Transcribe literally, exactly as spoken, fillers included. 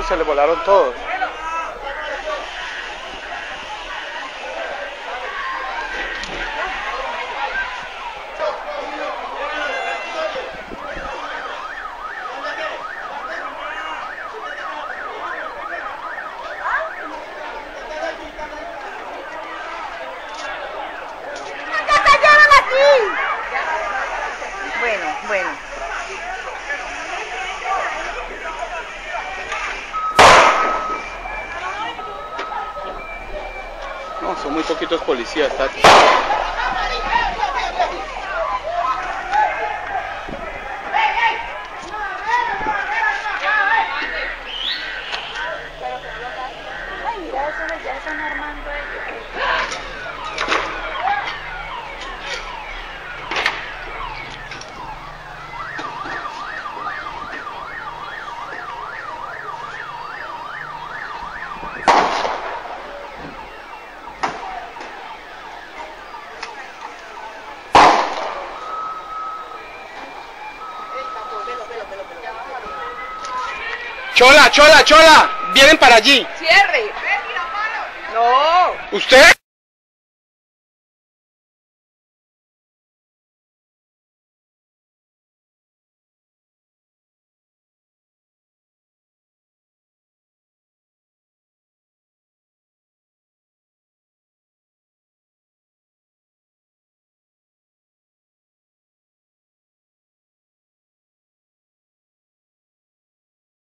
se le volaron todos. Bueno, bueno. No, son muy poquitos policías, Tati. Ay, mira, eso ya están armando ellos. Chola, chola, chola, vienen para allí. Cierre. No. ¿Usted?